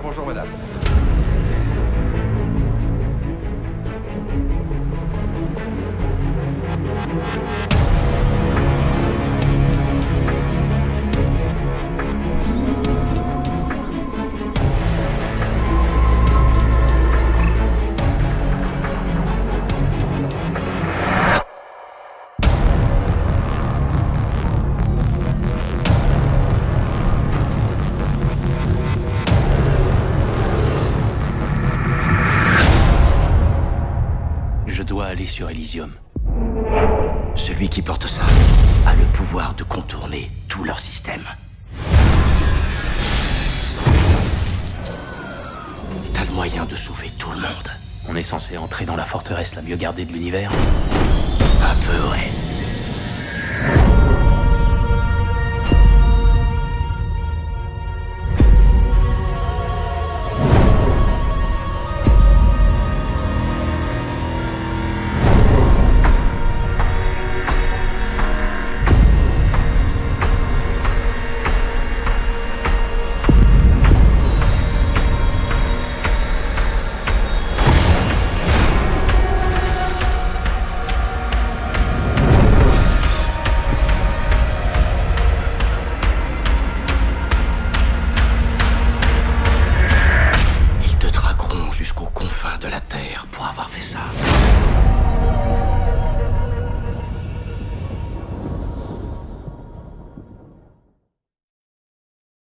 Bonjour, madame. Je dois aller sur Elysium. Celui qui porte ça a le pouvoir de contourner tout leur système. T'as le moyen de sauver tout le monde. On est censé entrer dans la forteresse la mieux gardée de l'univers? Un peu, ouais.